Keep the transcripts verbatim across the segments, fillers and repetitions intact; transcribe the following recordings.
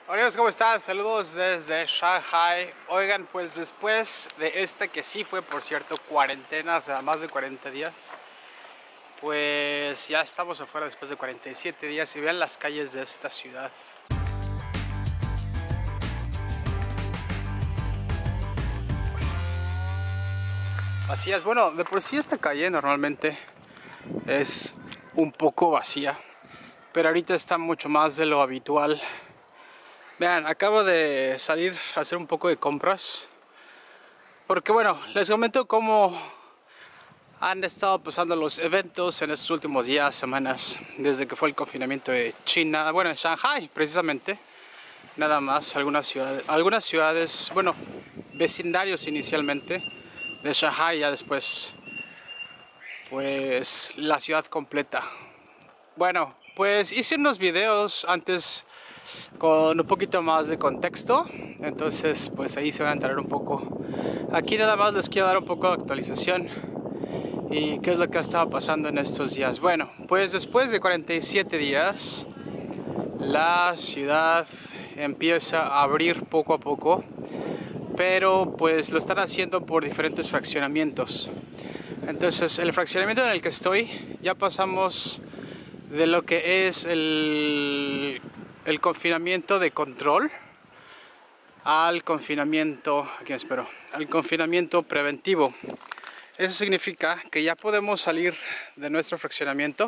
Hola amigos, ¿cómo están? Saludos desde Shanghai. Oigan, pues después de este que sí fue, por cierto, cuarentena, o sea, más de cuarenta días, pues ya estamos afuera después de cuarenta y siete días y vean las calles de esta ciudad. Así es, bueno, de por sí esta calle normalmente es un poco vacía, pero ahorita está mucho más de lo habitual. Vean, acabo de salir a hacer un poco de compras. Porque bueno, les comento cómo han estado pasando los eventos en estos últimos días, semanas, desde que fue el confinamiento de China, bueno, en Shanghai precisamente, nada más, algunas ciudades, algunas ciudades, bueno, vecindarios inicialmente de Shanghai, ya después, pues, la ciudad completa. Bueno, pues hice unos videos antes con un poquito más de contexto, entonces pues ahí se van a enterar un poco. Aquí nada más les quiero dar un poco de actualización y qué es lo que ha estado pasando en estos días. Bueno, pues después de cuarenta y siete días la ciudad empieza a abrir poco a poco, pero pues lo están haciendo por diferentes fraccionamientos. Entonces el fraccionamiento en el que estoy ya pasamos de lo que es el, el confinamiento de control al confinamiento, aquí me espero, al confinamiento preventivo. Eso significa que ya podemos salir de nuestro fraccionamiento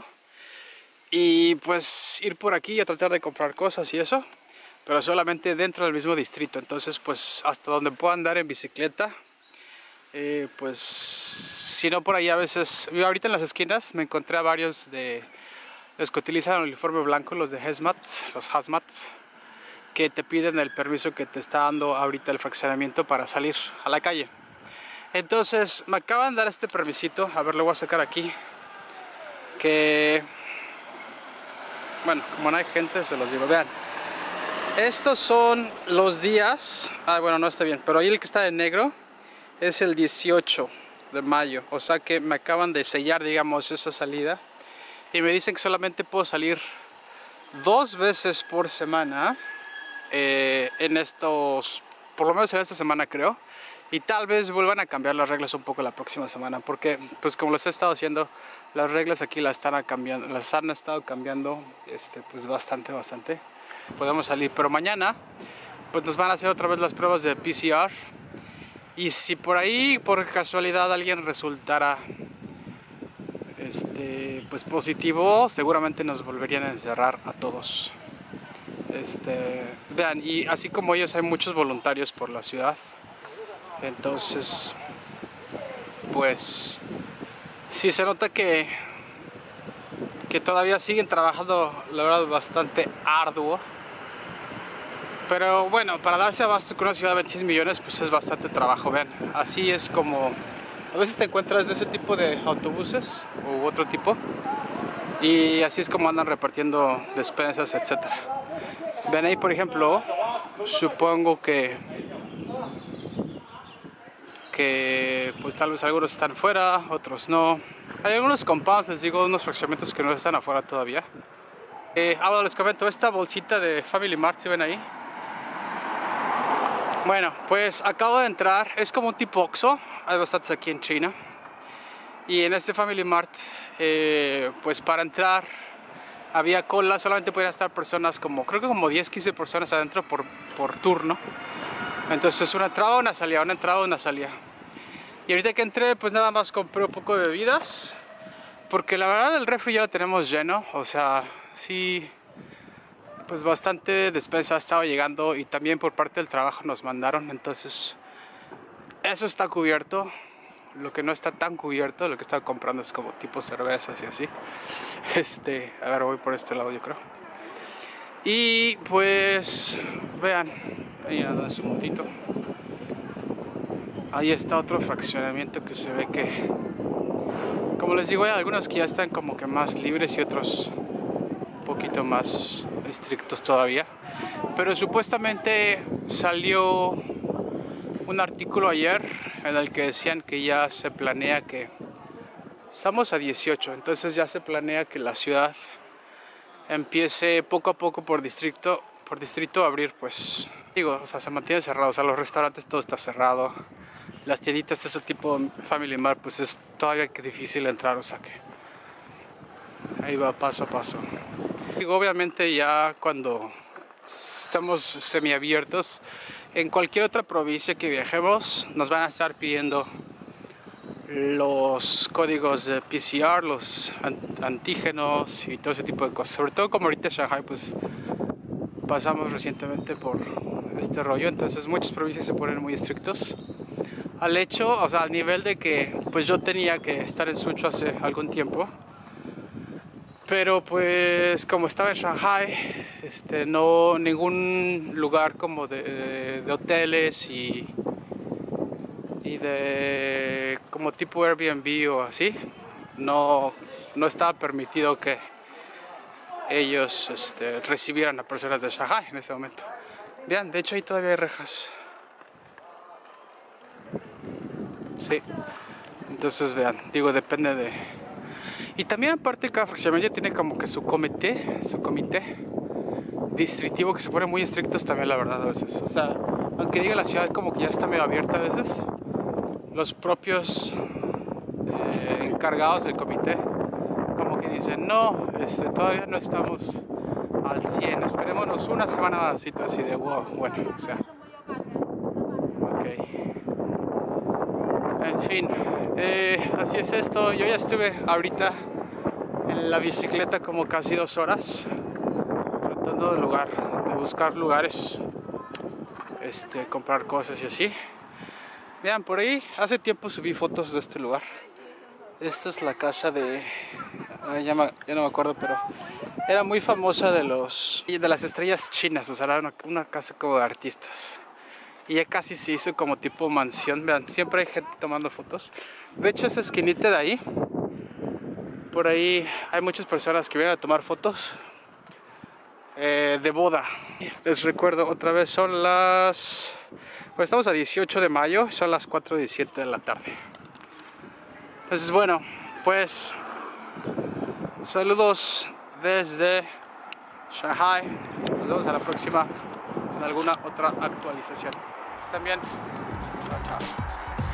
y pues ir por aquí a tratar de comprar cosas y eso, pero solamente dentro del mismo distrito. Entonces pues hasta donde pueda andar en bicicleta, eh, pues si no por ahí a veces, yo ahorita en las esquinas me encontré a varios de los que utilizan el uniforme blanco, los de hazmat, los hazmat, que te piden el permiso que te está dando ahorita el fraccionamiento para salir a la calle. Entonces me acaban de dar este permisito, a ver, lo voy a sacar aquí, que bueno, como no hay gente se los digo. Vean, estos son los días, ah bueno, no está bien, pero ahí el que está de negro es el dieciocho de mayo, o sea que me acaban de sellar, digamos, esa salida y me dicen que solamente puedo salir dos veces por semana, eh, en estos, por lo menos en esta semana creo, y tal vez vuelvan a cambiar las reglas un poco la próxima semana, porque pues como les he estado haciendo, las reglas aquí las están cambiando, las han estado cambiando, este, pues bastante, bastante. Podemos salir, pero mañana pues nos van a hacer otra vez las pruebas de P C R, y si por ahí por casualidad alguien resultara este, pues positivo, seguramente nos volverían a encerrar a todos. Este, vean, y así como ellos hay muchos voluntarios por la ciudad, entonces pues sí se nota que que todavía siguen trabajando, la verdad, bastante arduo, pero bueno, para darse abasto con una ciudad de veintiséis millones pues es bastante trabajo. Vean, así es como a veces te encuentras de ese tipo de autobuses u otro tipo, y así es como andan repartiendo despensas, etcétera. Ven ahí, por ejemplo, supongo que que pues tal vez algunos están fuera, otros no. Hay algunos compounds, les digo, unos fraccionamientos que no están afuera todavía. Eh, ahora les comento, esta bolsita de Family Mart, ¿si ven ahí? Bueno, pues acabo de entrar, es como un tipo Oxxo, hay bastantes aquí en China. Y en este Family Mart, eh, pues para entrar había cola, solamente podían estar personas como, creo que como diez, quince personas adentro por, por turno. Entonces una entrada, una salida, una entrada, una salida. Y ahorita que entré, pues nada más compré un poco de bebidas, porque la verdad el refri ya lo tenemos lleno, o sea, sí, pues bastante despensa ha estado llegando, y también por parte del trabajo nos mandaron, entonces eso está cubierto. Lo que no está tan cubierto, lo que estaba comprando es como tipo cervezas y así. Este, a ver, voy por este lado yo creo. Y pues, vean, ahí anda su montito. Ahí está otro fraccionamiento que se ve que, como les digo, hay algunos que ya están como que más libres y otros un poquito más estrictos todavía. Pero supuestamente salió un artículo ayer en el que decían que ya se planea que estamos a dieciocho, entonces ya se planea que la ciudad empiece poco a poco por distrito, por distrito abrir, pues digo, o sea, se mantiene cerrado, o sea, los restaurantes todo está cerrado, las tienditas de ese tipo Family Mart, pues es todavía que difícil entrar, o sea que ahí va paso a paso. Digo, obviamente ya cuando estamos semiabiertos, en cualquier otra provincia que viajemos, nos van a estar pidiendo los códigos de P C R, los antígenos y todo ese tipo de cosas. Sobre todo como ahorita en Shanghai, pues pasamos recientemente por este rollo, entonces muchas provincias se ponen muy estrictos. Al hecho, o sea, al nivel de que pues yo tenía que estar en Suzhou hace algún tiempo, pero pues como estaba en Shanghai, este, no ningún lugar como de, de, de hoteles y, y de como tipo Airbnb o así, no, no estaba permitido que ellos este, recibieran a personas de Shanghai en ese momento. Vean, de hecho ahí todavía hay rejas. Sí. Entonces vean, digo, depende de... Y también aparte cada fraccionamiento tiene como que su comité, su comité distritivo que se pone muy estrictos también, la verdad, a veces. O sea, aunque diga la ciudad como que ya está medio abierta a veces, los propios eh, encargados del comité como que dicen, no, este, todavía no estamos al cien, esperémonos una semana más, así de wow, bueno, o sea, ok. En fin, eh, así es esto. Yo ya estuve ahorita en la bicicleta como casi dos horas tratando de, lugar, de buscar lugares, este, comprar cosas y así. Vean, por ahí hace tiempo subí fotos de este lugar. Esta es la casa de... Ya, me, ya no me acuerdo, pero era muy famosa de los de las estrellas chinas, o sea, era una, una casa como de artistas. Y ya casi se hizo como tipo mansión. Vean, siempre hay gente tomando fotos. De hecho, esa esquinita de ahí, por ahí hay muchas personas que vienen a tomar fotos eh, de boda. Les recuerdo otra vez, son las... Bueno, estamos a dieciocho de mayo, son las cuatro diecisiete de la tarde. Entonces, bueno, pues saludos desde Shanghai. Nos vemos a la próxima en alguna otra actualización. Están bien. Chao, chao.